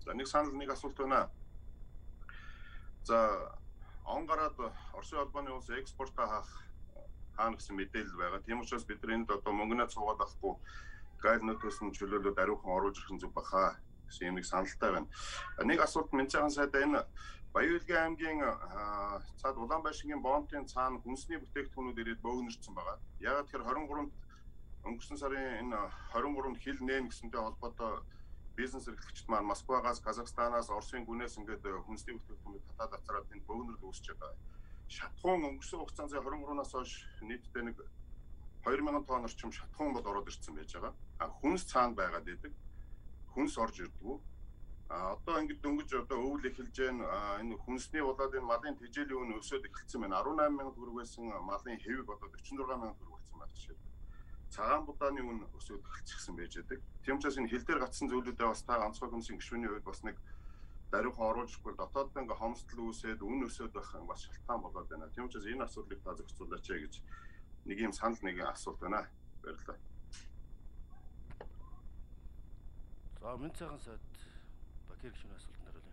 За нэг санал нэг асуулт байна. За он гараад Оросын холбооны улс экспортоо хаах хаана гэсэн мэдээлэл байгаа. Тийм учраас бид энд одоо мөнгөнөө цугаад авахгүй гайднуудаас нь чөлөөлөд ариухан оруулж ирэх зүг баха гэсэн нэг саналтай байна. Нэг асуулт Менцэхан сайдаа энэ Баян-Улгийн аймгийн цаад Улаанбаатарын Бомтын цаана хүнсний бүтээгдэхүүнүүд ирээд бөөгнөрсөн байгаа. Яагаад тэгэхээр 23-нд өнгөрсөн сарын энэ 23-нд хил нээн гэсэнтэй холбоотой бизнес эрхлэгчид маань Москвагаас, Казахстанаас, Оросын гүнээс ингээд хүнсний бүтээгдэхүүнүүд татаад авцараад энэ бөөгнөрд үүсэж байгаа. Шатхуун өнгөрсөн хугацаанд 23-наас хойш нийтдээ нэг 2000 тонн орчим шатхуун бол ороод ирсэн байж байгаа. Хүнс цаана байгаад байдаг. Хүнс орж ирдгүү. Одоо ингээд дөнгөж одоо өвөл эхэлж байна. Энэ хүнсний болоод энэ малын тэжээлийн үн өсөд эхэлсэн байна. 18,000 төгрөг байсан малын хэвийг одоо 46,000 төгрөг болсон байна жишээ. Цагаан будааны үн өсөд эхэлчихсэн байж байдаг. Тийм учраас энэ хил дээр гацсан зүйлүүдээ бас та онцгой хүнсийн гишүүний хувьд бас нэг даруйхан оруулж ирэхгүй дотоод ингээ хомсдол үүсээд үн өсөд байх бас шалтгаан болоод байна. Тийм учраас энэ асуудлыг та зохицуулаач гэж нэг юм санал нэг асуулт байна. Баярлалаа. За Менцэхан сайд Бакир гишүүний асуулт хариулъя.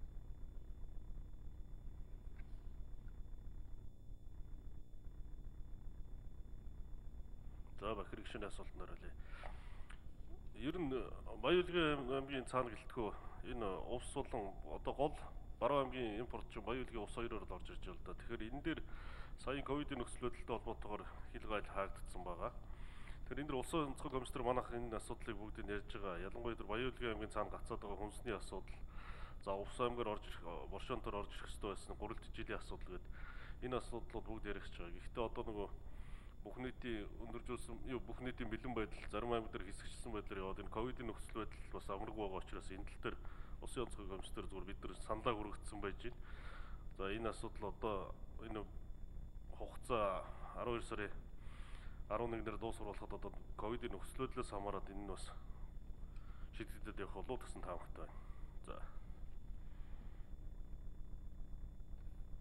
За Бакир гишүүний асуулт хариулъя. Ер нь Баян-Улгийн аймгийн цаана гэлтгөө энэ увс болон одоо гол Баруун аймгийн импорт чинь Баян-Улгийн ус хоёроор л орж ирж байна л да. Тэгэхээр энэ дээр саяын ковидын нөхцөл байдалтай холбоотойгоор хил гайл хаагдсан байгаа. Тэгэхээр энэ дэр улсын онцгой комиссар манайх энэ асуудлыг бүгдийг ярьж байгаа. Ялангуяа тэр Баян-Улгийн аймгийн цаана гацаад байгаа хүнсний асуудал, за увс аймгаар орж ирэх, Боршонтоор орж ирэх ёстой байсан гурилт жилийн асуудал гэдэг энэ асуудлууд бүгд яригч байгаа. Гэхдээ одоо нөгөө бүх нийтийн өндөржүүлсэн бүх нийтийн бэлэн байдал зарим аймаг дээр хэсэгчсэн байдлаар яваад энэ ковидын нөхцөл байдал бас амаргүй байгаа учраас энэ тал дээр улсын онцгой комиссар зүгээр бид нар саналаа хүргэгдсэн байж байна. За энэ асуудал одоо энэ хугацаа 12 сарын 11-нд дуусгуулахад одоо ковидын нөхцөл байдлаас хамаарат энэ нь бас шийдэгдээд явах болов уу гэсэн таамагтай байна. За.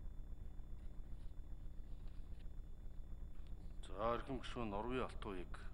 За эрхэм гишүүн Норвын Алтууийг